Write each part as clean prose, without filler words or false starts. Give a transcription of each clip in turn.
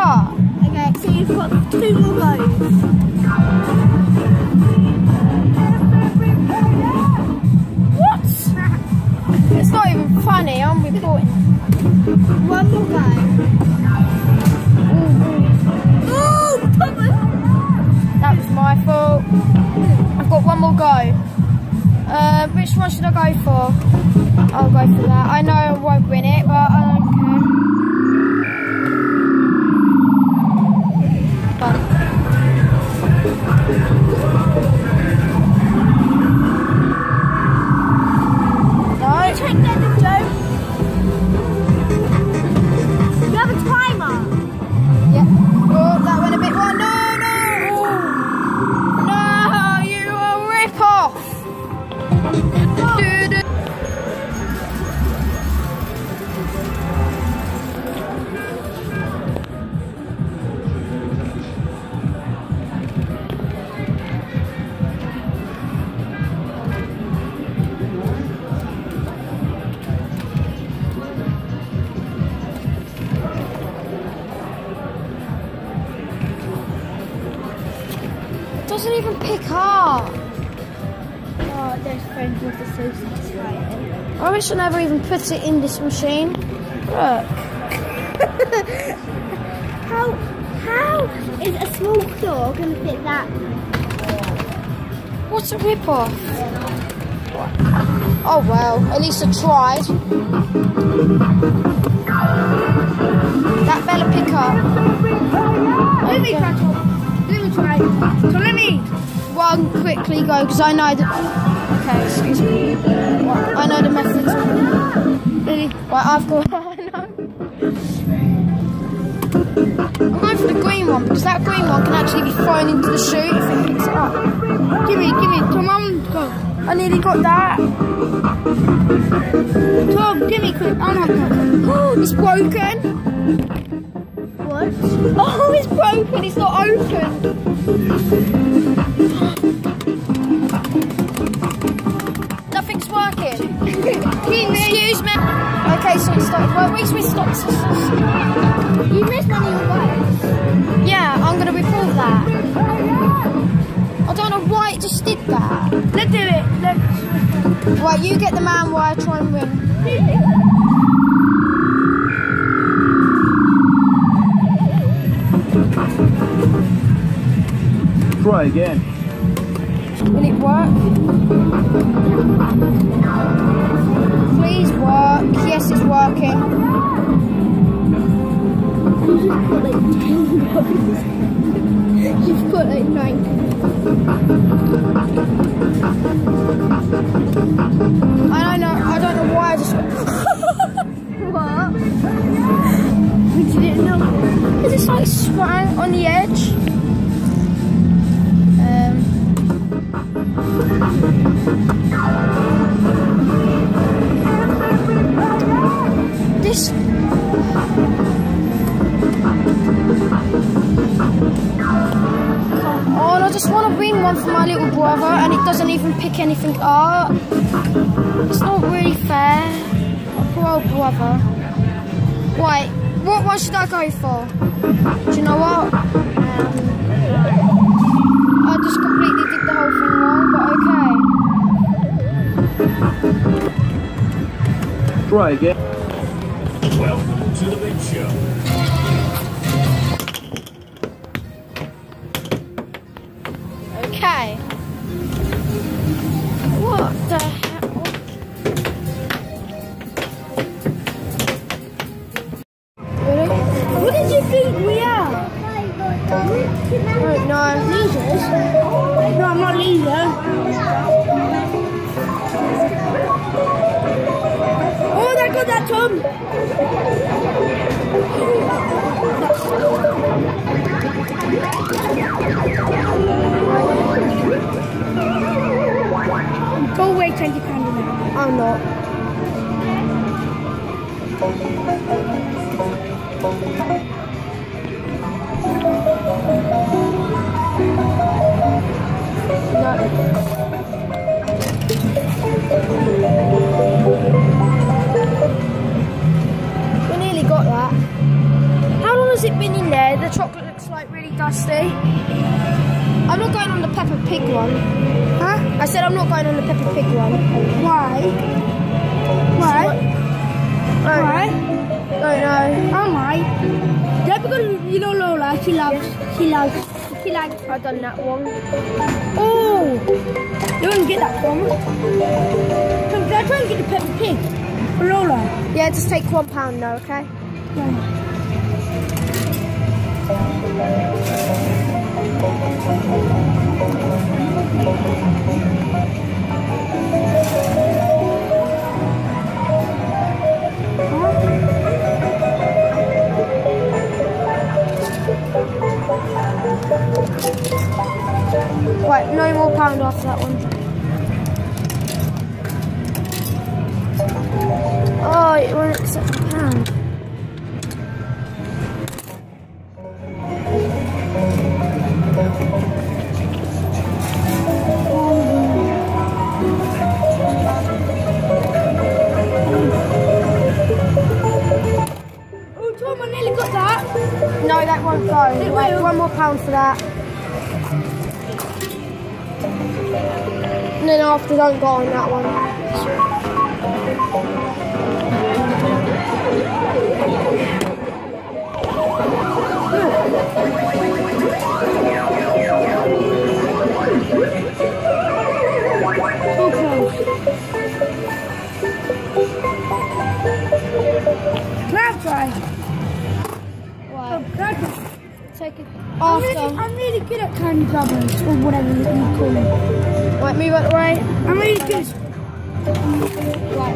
start. Okay, so you've got 2 more goes. What? It's not even funny, I'm reporting. 1 more go. Ooh, Thomas! That was my fault. I've got 1 more go. Which one should I go for? I'll go for that. I know I won't win it, but I don't care. No. Check that, Joe. You have a timer. Yeah. Oh, that went a bit wide. No, no. Oh. No, you a rip-off. Doesn't even pick up. Oh, those friends must have so satisfying. I wish I never even put it in this machine. Look. How is a small claw going to fit that? What's a rip-off? Oh well, at least I tried. That better pick up. Let me try. So let me. One quickly go, because I know the... Okay, excuse me. I know the methods. Really? Right, I've got... I know. I'm going for the green one, because that green one can actually be thrown into the chute if it picks it up. Give me. Come on, go. I nearly got that. Tom, give me quick. I'm not going. Oh, it's broken. What? Oh, it's broken. It's not open. Nothing's working. Excuse me. Okay, so it started. Well, at least we stopped. You missed one of your goals. Yeah, I'm going to report that. I don't know why it just did that. Let's do it. Right, you get the man while I try and win. Try again. Will it work? Please work. Yes, it's working. You've got like 9. I don't know why I just... What? We didn't know. Is this like swang on the edge? This... Come on, I just want to bring one for my little brother and it doesn't even pick anything up. It's not really fair. My poor old brother. Right, what one should I go for? Do you know what? I just completely did the whole thing wrong, but okay. Try again. Welcome to the big show. Okay. What the hell? Really? What did you think we are? Oh, no. Losers? No, I'm not leader. Oh, there goes that Tom. Go away, 20 pounds an hour. I'm not. No. been in there. The chocolate looks like really dusty. I'm not going on the Peppa Pig one. Huh? I said I'm not going on the Peppa Pig one. Why? Why? Why? Don't know. Oh my. That's because you know Lola, she likes. I've done that one. Oh! You wouldn't get that one. Can I try and get the Peppa Pig? For Lola? Yeah, just take £1 though, okay? Yeah. Right, no more pound after that one. Oh, it won't accept a pound. Oh, Tom, I nearly got that. No, that won't go. Wait, £1 more for that. And then after, don't go on that one. So close. Can I try? What? Can I try? Take it I'm after. really good at candy grabbers, or whatever you call them. Right, move out the way. I'm really good. Right.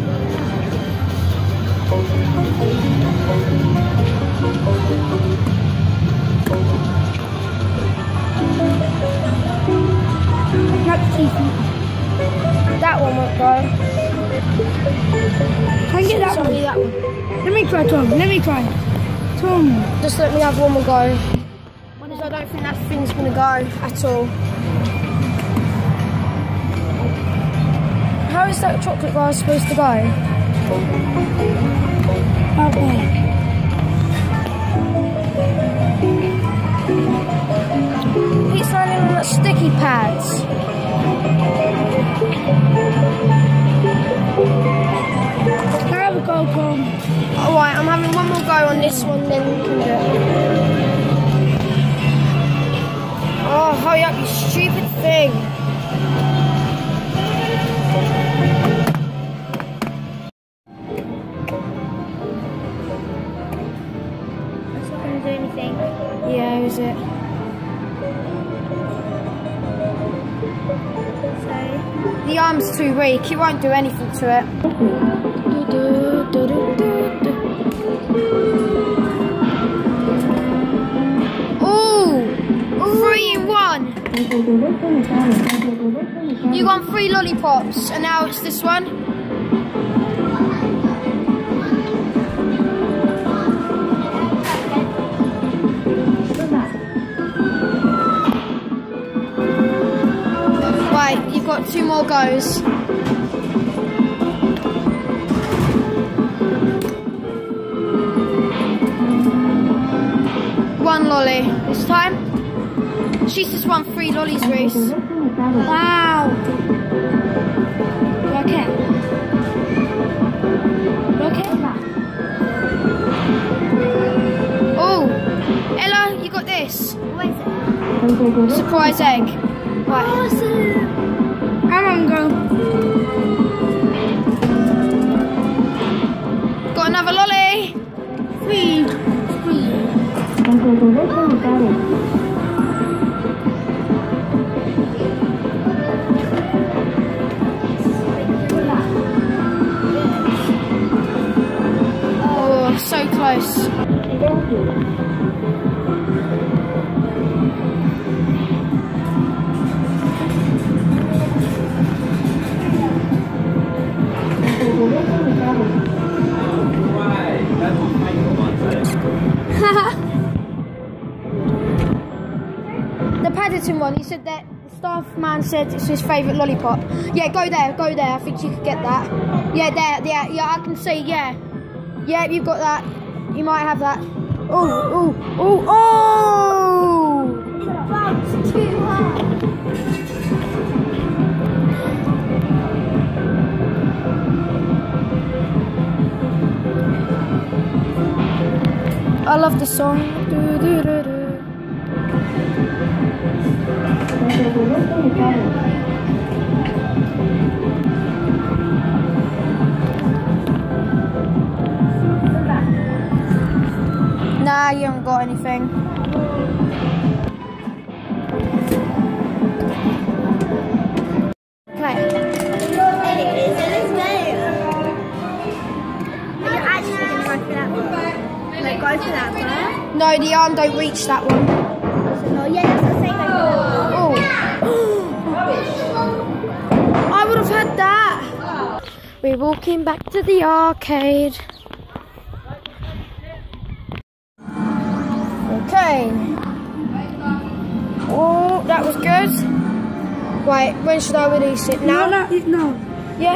That's easy. That one won't go. Can I get that Sorry, one? that one. Let me try, Tom. Let me try. Tom. Just let me have one more go. Because I don't think that thing's going to go at all. How is that chocolate bar supposed to go? Okay. It's landing on that sticky pads. Can I have a go, Tom? Alright, I'm having one more go on this one, then we can do it. Oh, hurry up, you stupid thing. That's not going to do anything. Yeah, is it? So, The arm's too weak, it won't do anything to it. Ooh! 3 in 1! You got 3 lollipops, and now it's this one. Right, you've got 2 more goes. One lolly this time. She's just won 3 lollies, Reese. wow. Okay. Okay. Oh, Ella, you got this. What is it? Surprise egg. Right. Awesome. I'm on go. Got another lolly. 3. Oh, so close. The Paddington one, he said that the staff man said it's his favourite lollipop. Yeah, go there, I think you could get that. Yeah, there, yeah, I can see, yeah. Yeah, you've got that. You might have that. Oh, oh, oh, oh! That's too hard. I love this song. Do, do, do, do. Nah, you haven't got anything. Okay. Go for that one. No, the arm don't reach that one. No, yeah, that's the same. Oh. I would have had that. We're walking back to the arcade. Okay. Oh, that was good. Right, when should I release it? Now? No. Yeah?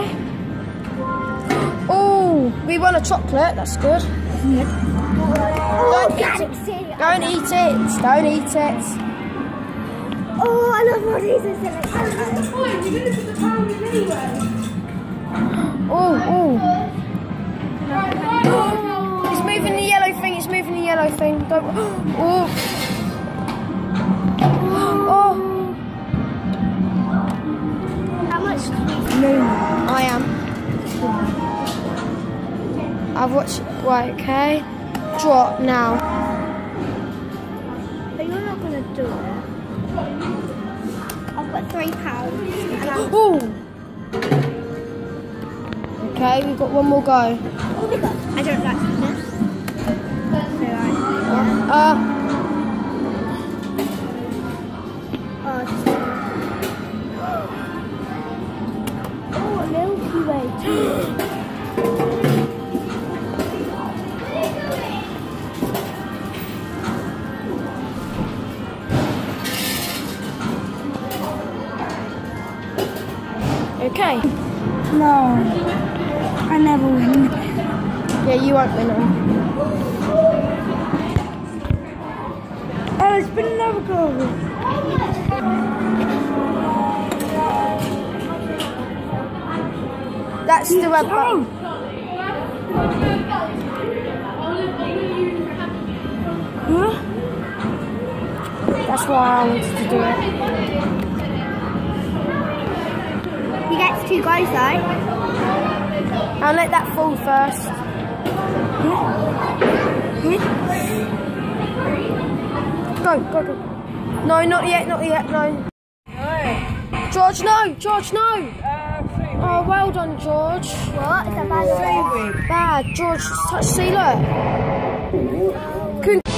Oh, we want a chocolate. That's good. Don't eat it. Don't eat it. Don't eat it. Oh, I love all these. Oh. It's moving the yellow thing. It's moving the yellow thing. Don't. Oh. Oh. How much? I am. I've watched. Right. Okay. Drop now. But you're not gonna do it. I've got £3. Oh. Okay, we've got one more go. I don't like this. Oh, Milky Way. Okay. No, I never win. Yeah, you won't win them. Oh, it's been another goal. That's the red button. Huh? That's why I wanted to do it. You get 2 goes though. I'll let that fall first. Go. No, not yet, no. George, no! Oh, well done, George. What? It's a bad Bad. George, touch C, look.